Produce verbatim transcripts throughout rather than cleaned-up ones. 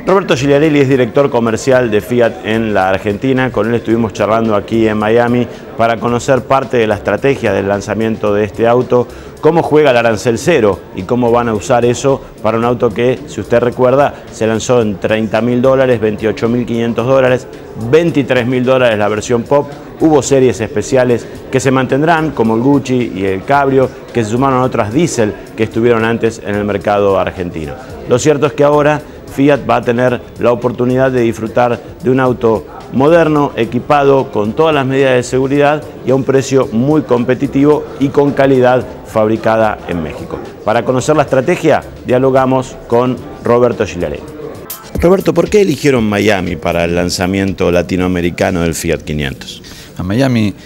Roberto Gigliarelli es director comercial de Fiat en la Argentina. Con él estuvimos charlando aquí en Miami para conocer parte de la estrategia del lanzamiento de este auto, cómo juega el arancel cero y cómo van a usar eso para un auto que, si usted recuerda, se lanzó en treinta mil dólares, veintiocho mil quinientos dólares, veintitrés mil dólares la versión Pop. Hubo series especiales que se mantendrán, como el Gucci y el Cabrio, que se sumaron a otras diésel que estuvieron antes en el mercado argentino. Lo cierto es que ahora Fiat va a tener la oportunidad de disfrutar de un auto moderno, equipado con todas las medidas de seguridad y a un precio muy competitivo y con calidad fabricada en México. Para conocer la estrategia, dialogamos con Roberto Gigliarelli. Roberto, ¿por qué eligieron Miami para el lanzamiento latinoamericano del Fiat quinientos? A Miami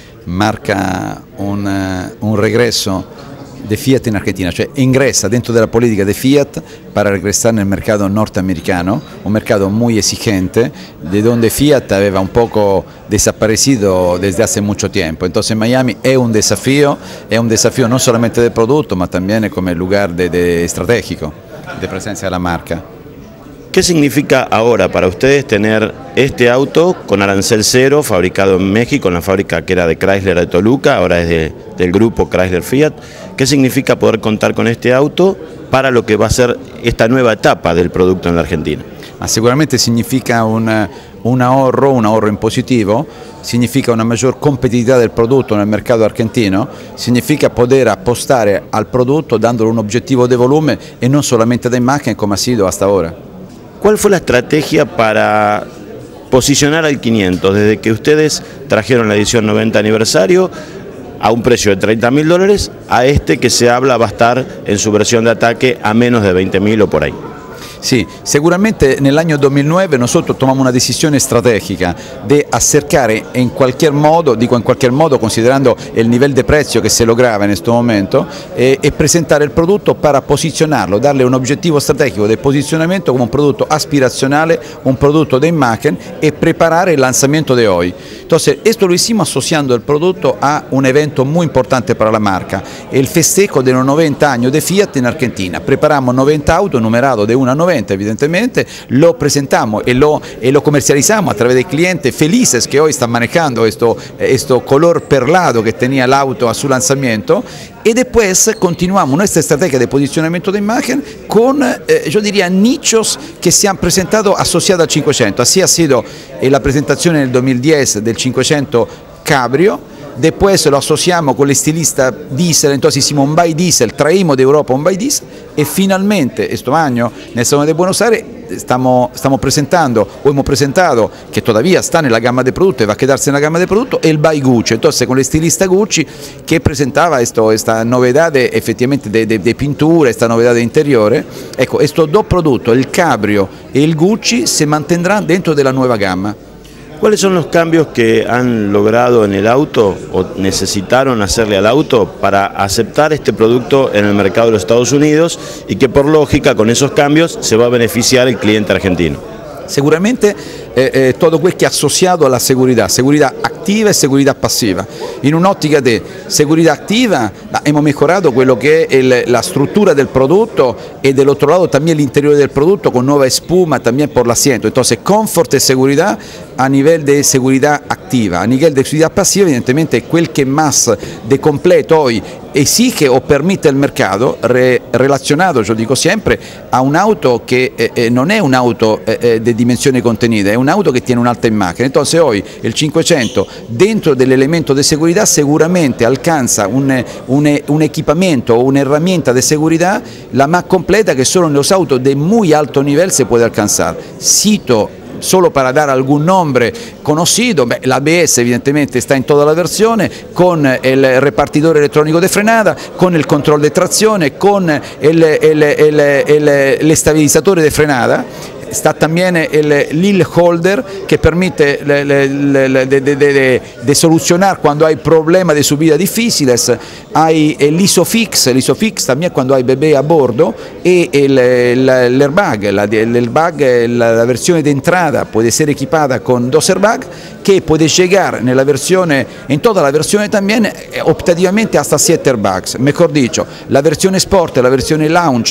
marca un, un regreso de Fiat en Argentina, cioè ingresa dentro de la política de Fiat para regresar en el mercado norteamericano, un mercado muy exigente, de donde Fiat aveva un poco desaparecido desde hace mucho tiempo. Entonces Miami es un desafío, es un desafío no solamente del producto, ma también como lugar de, de estratégico de presencia de la marca. ¿Qué significa ahora para ustedes tener este auto con arancel cero, fabricado en México, en la fábrica que era de Chrysler de Toluca, ahora es de, del grupo Chrysler Fiat? ¿Qué significa poder contar con este auto para lo que va a ser esta nueva etapa del producto en la Argentina? Ma sicuramente significa un, un ahorro, un ahorro in positivo, significa una maggior competitività del prodotto nel mercato argentino, significa poter appostare al prodotto dandole un obiettivo di volume e non solamente de imagen come ha sido hasta ahora. ¿Cuál fue la estrategia para posicionar al quinientos desde que ustedes trajeron la edición noventa aniversario a un precio de treinta mil dólares a este que se habla va a estar en su versión de ataque a menos de veinte mil o por ahí? Sì, sicuramente nell'anno duemilanove nosotros tomamos una decisione strategica de acercare in qualche modo, dico in qualche modo considerando il livello di prezzo che se lograva in questo momento, e, e presentare il prodotto para posizionarlo, darle un obiettivo strategico del posizionamento come un prodotto aspiracional, un prodotto de imagen e preparare il lanzamiento de hoy. Entonces, esto lo hicimos asociando el producto a un evento muy importante para la marca, el festejo de los noventa años de Fiat en Argentina. Preparamos noventa autos, numerado de uno a noventa evidentemente, lo presentamos y lo, y lo comercializamos a través de clientes felices que hoy están manejando esto, esto color perlado que tenía el auto a su lanzamiento. Y después continuamos nuestra estrategia de posicionamiento de imagen con, eh, yo diría, nichos que se han presentado asociados al cinquecento. Así ha sido eh, la presentación en el dos mil diez del cinquecento Cabrio. Después lo asociamos con el estilista diesel, entonces hicimos un buy diesel, traímos de Europa un buy diesel y finalmente este año en el Salón de Buenos Aires estamos, estamos presentando o hemos presentado, que todavía está en la gama de productos y va a quedarse en la gama de productos, el buy Gucci, entonces con el estilista Gucci que presentaba esto, esta novedad de, efectivamente de, de, de pintura, esta novedad de interiores. Ecco, estos dos productos, el Cabrio y el Gucci, se mantendrán dentro de la nueva gama. ¿Cuáles son los cambios que han logrado en el auto o necesitaron hacerle al auto para aceptar este producto en el mercado de los Estados Unidos y que por lógica con esos cambios se va a beneficiar el cliente argentino? Sicuramente eh, eh, todo quel che è associato alla seguridad, seguridad activa e seguridad passiva. In un'ottica di seguridad activa abbiamo mejorato quello che è il, la struttura del prodotto e dell'altro lato también l'interiore del prodotto con nuova espuma también por l'asiento. Entonces confort e seguridad a nivel de seguridad activa. A nivel de seguridad passiva evidentemente quel che más de completo hoy exige o permite il mercato re, relazionato, yo dico sempre, a un'auto che eh, non è un'auto eh, di dimensione contenida, è un'auto che tiene un'alta imagen. Entonces hoy el cinquecento dentro dell'elemento de seguridad seguramente alcanza un, un, un equipamiento o un'herramienta de seguridad la más completa que solo en los autos de muy alto nivel se puede alcanzar. Cito solo para dar algún nombre conocido, beh, l'A B S evidentemente sta in tutta la versione, con il repartitore elettronico di frenata, con il controllo di trazione, con il, il, il, il, il stabilizzatore di frenata. Está también el Lil Holder que permite de, de, de, de, de solucionar cuando hay problemas de subida difíciles. Hay el ISOFIX, el ISOFIX también cuando hay bebé a bordo, y el, el, el airbag, la, el airbag, la, la versione de entrada puede ser equipada con dos airbags que puede llegar nella versione, en toda la versione también optativamente hasta siete airbags. Mejor dicho, la versione Sport, la versione Lounge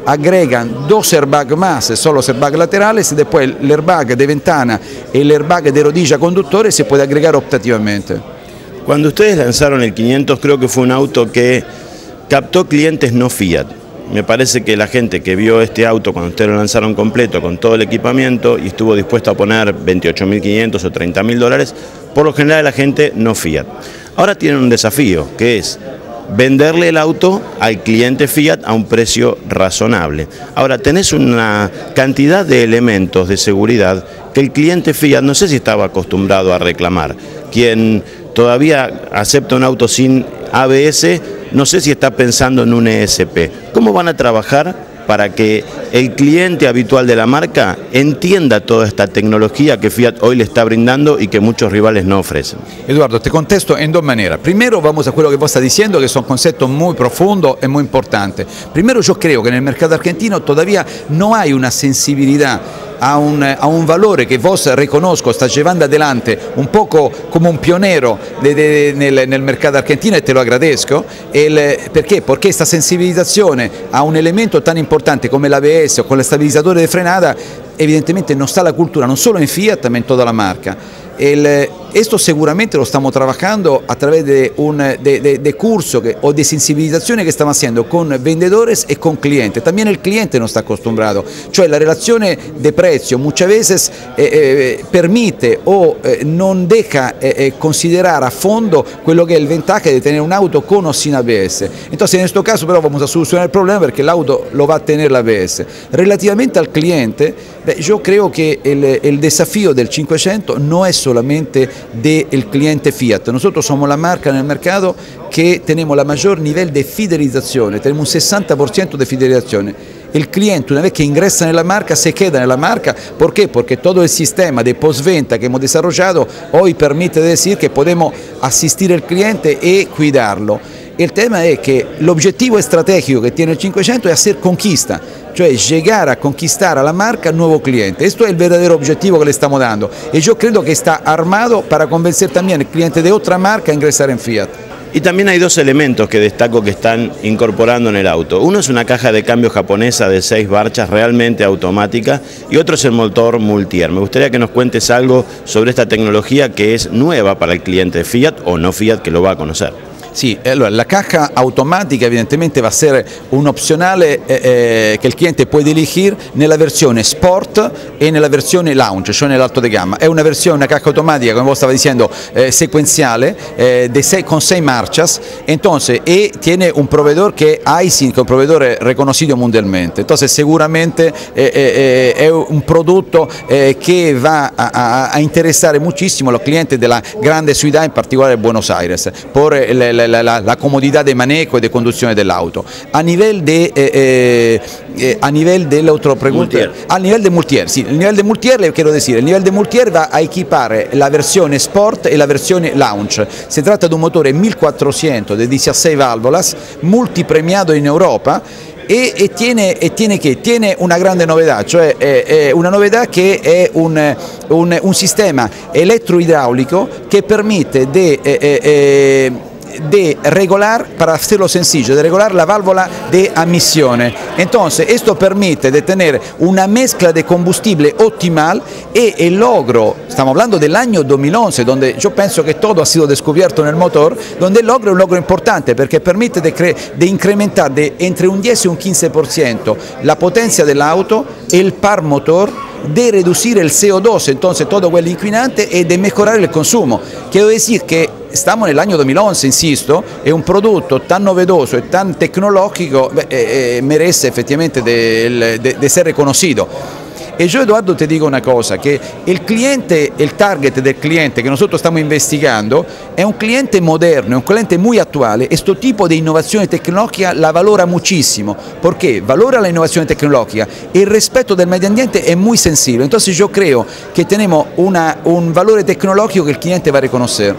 agregan dos airbag más, son los airbags laterales, después el airbag de ventana y el airbag de rodilla conductore se puede agregar optativamente. Cuando ustedes lanzaron el quinientos, creo que fue un auto que captó clientes no Fiat. Me parece que la gente que vio este auto cuando ustedes lo lanzaron completo con todo el equipamiento y estuvo dispuesto a poner veintiocho mil quinientos o treinta mil dólares, por lo general la gente no Fiat. Ahora tienen un desafío, que es venderle el auto al cliente Fiat a un precio razonable. Ahora tenés una cantidad de elementos de seguridad que el cliente Fiat no sé si estaba acostumbrado a reclamar. Quien todavía acepta un auto sin A B S, no sé si está pensando en un E S P. ¿Cómo van a trabajar para que el cliente habitual de la marca entienda toda esta tecnología que Fiat hoy le está brindando y que muchos rivales no ofrecen? Eduardo, te contesto en dos maneras. Primero vamos a quello que vos estás diciendo, que son conceptos muy profundos y muy importantes. Primero, yo creo que en el mercado argentino todavía no hay una sensibilidad a un, a un valore che vos riconosco, sta llevando adelante un poco come un pionero de, de, nel, nel mercato argentino e te lo agradezco. El, perché? Perché questa sensibilizzazione a un elemento tan importante come l'A B S o con il stabilizzatore di frenata evidentemente non sta la cultura non solo in Fiat ma in tutta la marca. El, esto seguramente lo estamos trabajando a través de un de, de, de curso que, o de sensibilizazione che stiamo haciendo con vendedores e con clientes. También el cliente no está acostumbrado, cioè la relazione de precio muchas veces eh, eh, permite o eh, non deja eh, considerar a fondo quello che è il ventaja di tenere un auto con o sin A B S. Entonces en este caso però vamos a solucionar el problema perché l'auto lo va a tener l'A B S. Relativamente al cliente, beh, yo creo que el, el desafío del cinquecento no es solamente del cliente Fiat. Nosotros somos la marca en el mercado que tenemos la mayor nivel de fidelización, tenemos un sesenta por ciento de fidelización. El cliente, una vez que ingresa en la marca, se queda en la marca. ¿Por qué? Porque todo el sistema de postventa que hemos desarrollado hoy permite decir que podemos asistir al cliente y cuidarlo. El tema es que el objetivo estratégico que tiene el cinquecento es hacer conquista, cioè llegar a conquistar a la marca nuevo cliente. Esto es el verdadero objetivo que le estamos dando y yo creo que está armado para convencer también al cliente de otra marca a ingresar en Fiat. Y también hay dos elementos que destaco que están incorporando en el auto. Uno es una caja de cambio japonesa de seis marchas realmente automática y otro es el motor Multier. Me gustaría que nos cuentes algo sobre esta tecnología que es nueva para el cliente Fiat o no Fiat que lo va a conocer. Sì, allora la caja automatica evidentemente va a essere un opzionale eh, eh, che il cliente può elegir nella versione Sport e nella versione Lounge, cioè nell'alto di gamma. È una versione, una caja automática, come vos stava dicendo, eh, sequenziale, eh, de seis, con seis marchas, entonces, e tiene un proveedor che è Aisin, che è un proveedor reconocido mundialmente. Entonces, seguramente eh, eh, è un prodotto eh, che va a, a, a interessare moltissimo los clientes della grande ciudad, in particolare Buenos Aires, por el, el, La, la, la comodidad de manejo y de conducción del auto. A nivel de eh, eh, a nivel del otro pregunta, Multier. A nivel de Multier, sí, el nivel de Multier le quiero decir, el nivel de Multier va a equipar la versione Sport e la versione Lounge. Si tratta di un motore mille quattrocento de dieciséis válvulas, multipremiato in Europa. E, e, tiene, e tiene, che? Tiene una grande novità, cioè è, è una novità che è un, un, un sistema elettroidraulico che permette di eh, eh, de regular, para hacerlo sencillo, de regular la válvula de admisión. Entonces, esto permite de tener una mezcla de combustible optimal y el logro, estamos hablando del año dos mil once, donde yo pienso que todo ha sido descubierto en el motor, donde el logro es un logro importante porque permite de, de incrementar de entre un diez y un quince por ciento la potencia del auto, el par motor, de reducir el C O dos, entonces todo quello inquinante, y de mejorar el consumo. Quiero decir que estamos nel anno dos mil once, insisto, e un prodotto tan novedoso e tan tecnológico beh, eh, merece effettivamente de, de, de ser reconocido. E yo, Eduardo, te digo una cosa, que el cliente, el target del cliente que nosotros estamos investigando es un cliente moderno, es un cliente muy actual. Este tipo de innovación tecnológica la valora muchísimo. ¿Por qué? Valora la innovación tecnológica. El respeto del medio ambiente es muy sensible. Entonces yo creo que tenemos una, un valor tecnológico que el cliente va a reconocer.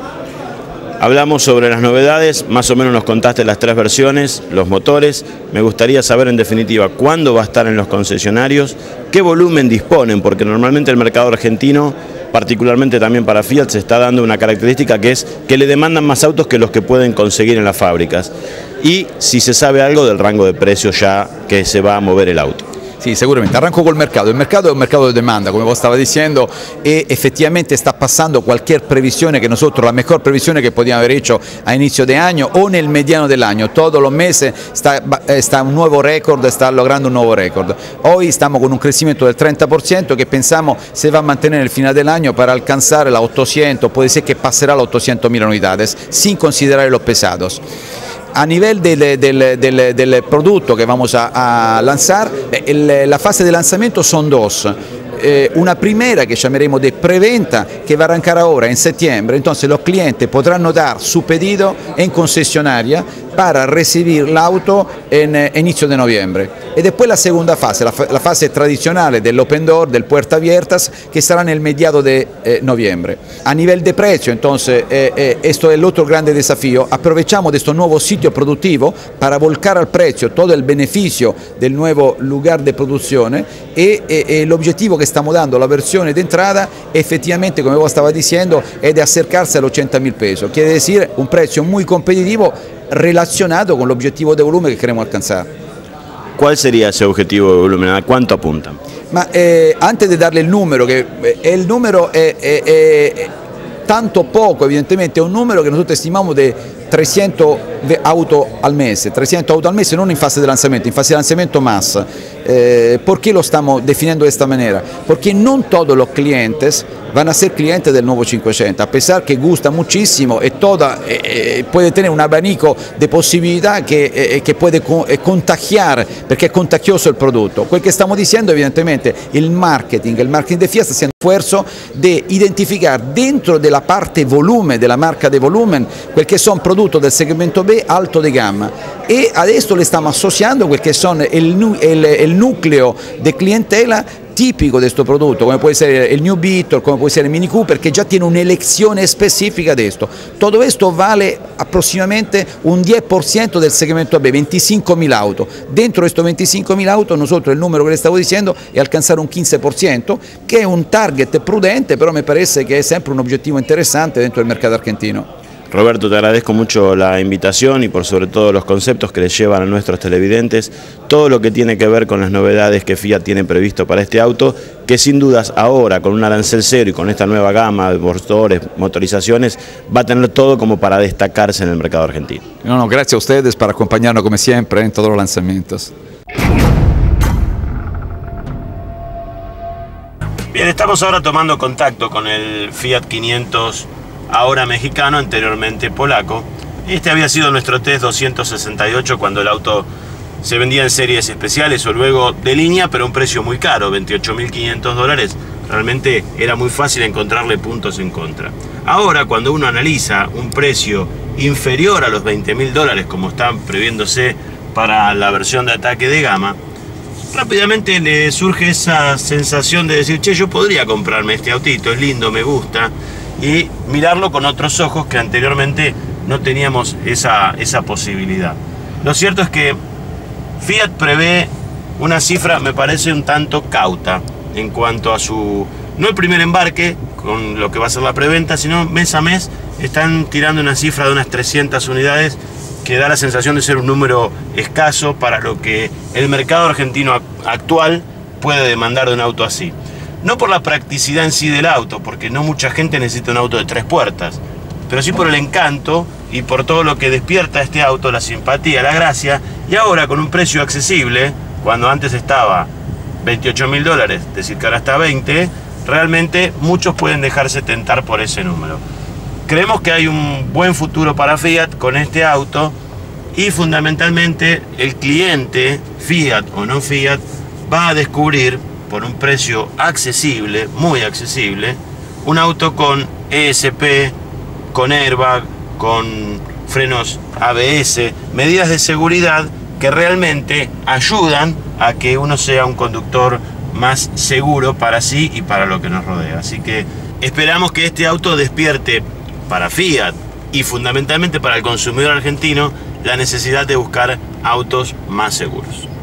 Hablamos sobre las novedades, más o menos nos contaste las tres versiones, los motores. Me gustaría saber en definitiva cuándo va a estar en los concesionarios, qué volumen disponen, porque normalmente el mercado argentino particularmente también para Fiat, se está dando una característica que es que le demandan más autos que los que pueden conseguir en las fábricas. Y si se sabe algo del rango de precios ya que se va a mover el auto. Sì, sicuramente. Arranco col mercato. Il mercato è un mercato di demanda, come voi stava dicendo, e effettivamente sta passando qualche previsione che nosotros, la mejor previsione che potevamo aver hecho a inizio de año o nel mediano dell'anno. Todos los meses sta, sta un nuovo record, sta logrando un nuovo record. Hoy estamos con un crecimiento del treinta por ciento que pensamos se va a mantener el final del año para alcanzar la ottocento, puede ser que pasará las ochocientas mil unidades, sin considerar los pesados. A nivel del, del, del, del producto que vamos a, a lanzar, el, la fase de lanzamiento son dos. Eh, una primera que llamaremos de preventa que va a arrancar ahora en septiembre, entonces los clientes podrán dar su pedido en concesionaria para recibir el auto en eh, inicio de noviembre. Y después la segunda fase, la, la fase tradicional del open door, del puerta abiertas, que será en el mediado de eh, noviembre. A nivel de precio, entonces, eh, eh, esto es el otro grande desafío. Aprovechamos de este nuevo sitio productivo para volcar al precio todo el beneficio del nuevo lugar de producción y el objetivo que estamos dando, la versione de entrada, effettivamente, come voi stava dicendo, è di acercarsi a los ochenta mil pesos, quiere decir un precio muy competitivo relacionado con el objetivo de volumen que queremos alcanzar. ¿Cuál sería ese objetivo de volumen? ¿A cuánto apuntan? Ma eh, antes de darle el número, que eh, el número è, è, è tanto poco, evidentemente, è un numero che nosotros estimamos de trecento auto al mese, trecento auto al mese, non in fase de lanzamiento, in fase de lanzamiento más. Eh, ¿Por qué lo estamos definiendo de esta manera? Porque no todos los clientes van a ser clientes del nuevo cinquecento, a pesar que gusta muchísimo y toda, eh, puede tener un abanico de posibilidad que, eh, que puede contagiar, perché è contagioso il prodotto. Quel che stiamo dicendo, evidentemente, il marketing, il marketing de Fiat sta haciendo esfuerzo de identificar dentro de la parte volumen, de la marca de volumen, quel che sono prodotti del segmento B alto de gamma, e adesso le stiamo associando quel che sono il, il, il nucleo de clientela tipico de questo prodotto, come può essere il New Beetle, come può essere il Mini Cooper, che già tiene un'elezione specifica di questo. Tutto questo vale approssimativamente un diez por ciento del segmento A B, venticinco mil auto. Dentro questo venticinco mil auto, nosotros il numero che le stavo dicendo è alcanzare un quince por ciento, che è un target prudente, però mi pare che è sempre un obiettivo interessante dentro il mercato argentino. Roberto, te agradezco mucho la invitación y por sobre todo los conceptos que les llevan a nuestros televidentes, todo lo que tiene que ver con las novedades que Fiat tiene previsto para este auto, que sin dudas ahora con un arancel cero y con esta nueva gama de motores, motorizaciones, va a tener todo como para destacarse en el mercado argentino. No, no, gracias a ustedes por acompañarnos como siempre en todos los lanzamientos. Bien, estamos ahora tomando contacto con el Fiat quinientos, ahora mexicano, anteriormente polaco. Este había sido nuestro test doscientos sesenta y ocho cuando el auto se vendía en series especiales o luego de línea, pero a un precio muy caro, veintiocho mil quinientos dólares. Realmente era muy fácil encontrarle puntos en contra. Ahora, cuando uno analiza un precio inferior a los veinte mil dólares, como están previéndose para la versión de ataque de gama, rápidamente le surge esa sensación de decir, che, yo podría comprarme este autito, es lindo, me gusta, y mirarlo con otros ojos que anteriormente no teníamos esa, esa posibilidad. Lo cierto es que Fiat prevé una cifra, me parece, un tanto cauta en cuanto a su, no el primer embarque con lo que va a ser la preventa, sino mes a mes están tirando una cifra de unas trescientas unidades que da la sensación de ser un número escaso para lo que el mercado argentino actual puede demandar de un auto así. No por la practicidad en sí del auto, porque no mucha gente necesita un auto de tres puertas, pero sí por el encanto y por todo lo que despierta este auto, la simpatía, la gracia, y ahora con un precio accesible, cuando antes estaba veintiocho mil dólares, decir que ahora está veinte, realmente muchos pueden dejarse tentar por ese número. Creemos que hay un buen futuro para Fiat con este auto y fundamentalmente el cliente, Fiat o no Fiat, va a descubrir por un precio accesible, muy accesible, un auto con E S P, con airbag, con frenos A B S, medidas de seguridad que realmente ayudan a que uno sea un conductor más seguro para sí y para lo que nos rodea. Así que esperamos que este auto despierte para Fiat y fundamentalmente para el consumidor argentino la necesidad de buscar autos más seguros.